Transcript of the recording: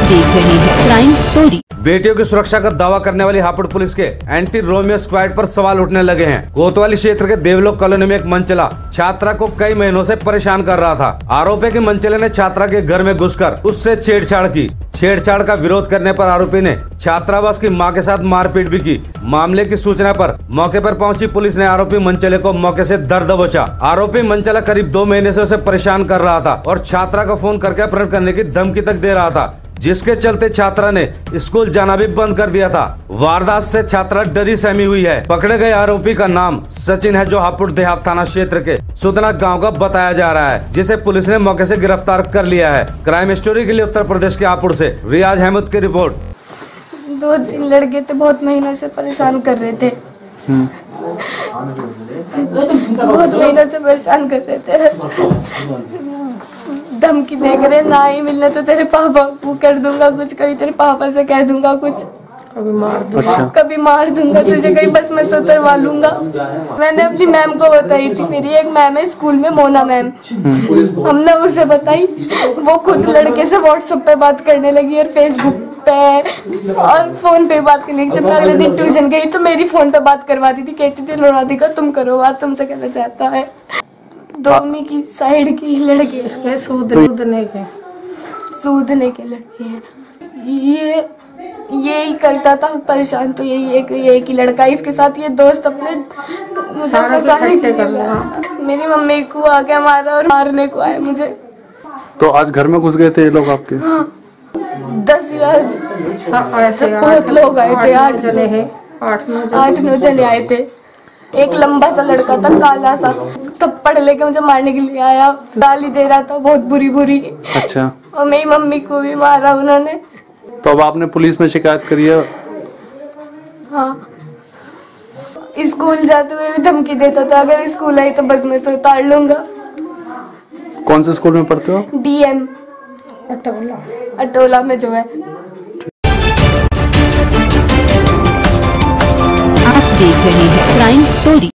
देख रहे हैं क्राइम स्टोरी। बेटियों की सुरक्षा का दावा करने वाली हापुड़ पुलिस के एंटी रोमियो स्क्वाड पर सवाल उठने लगे हैं। कोतवाली क्षेत्र के देवलोक कॉलोनी में एक मंचला छात्रा को कई महीनों से परेशान कर रहा था। आरोप है कि मंचले ने छात्रा के घर में घुसकर उससे छेड़छाड़ की। छेड़छाड़ का विरोध करने पर आरोपी ने छात्रावास की मां के साथ मारपीट भी की। मामले की सूचना पर मौके पर पहुंची पुलिस ने आरोपी मंचले को मौके से दर दबोचा। आरोपी मंचला करीब 2 महीने से उसे परेशान कर रहा था और छात्रा को फोन करके अपहरण करने की धमकी तक दे रहा था, जिसके चलते छात्रा ने स्कूल जाना भी बंद कर दिया था। वारदात से छात्रा डरी सहमी हुई है। पकड़े गए आरोपी का नाम सचिन है, जो हापुड़ देहात थाना क्षेत्र के सुतना गांव का बताया जा रहा है, जिसे पुलिस ने मौके से गिरफ्तार कर लिया है। क्राइम स्टोरी के लिए उत्तर प्रदेश के हापुड़ से रियाज अहमद की रिपोर्ट। 2-3 लड़के थे, बहुत महीनों से परेशान कर रहे थे। बहुत महीनों से परेशान कर रहे थे। धमकी देख रहे, ना ही मिलने तो तेरे पापा को कर दूंगा कुछ, कभी तेरे पापा से कह दूंगा कुछ, कभी मार दूंगा तुझे, कहीं बस में से उतरवा लूंगा। मैंने अपनी मैम को बताई थी, मेरी एक मैम है स्कूल में, मोना मैम, हमने उसे बताई। वो खुद लड़के से व्हाट्सएप पे बात करने लगी और फेसबुक पे और फोन पे बात करने लगी। जब मैं अगले दिन ट्यूशन गई तो मेरी फोन पे बात करवाती थी, कहती थी राधिका तुम करो बात, तुमसे कहना चाहता है। दोनों की साइड की लड़के इसके सूदने के लड़के हैं। ये ही करता था परेशान, तो यही एक ही लड़का, इसके साथ ये दोस्त अपने मेरी मम्मी को आके मारा और मारने को आए मुझे। तो आज घर में घुस गए थे ये लोग आपके? हाँ, 10 या बहुत लोग आए थे, 8-9 जने आए थे। एक लंबा सा लड़का था, काला सा, थप्पड़ लेके मुझे मारने के लिए आया, गाली दे रहा था बहुत बुरी। अच्छा। और मेरी मम्मी को भी मारा उन्होंने। तो अब आपने पुलिस में शिकायत करी है? हाँ, स्कूल जाते हुए भी धमकी देता था, अगर स्कूल आई तो बस में से उतार लूंगा। कौन से स्कूल में पढ़ते हो? DM अटोला में जो है। आप देख रहे हैं क्राइम स्टोरी।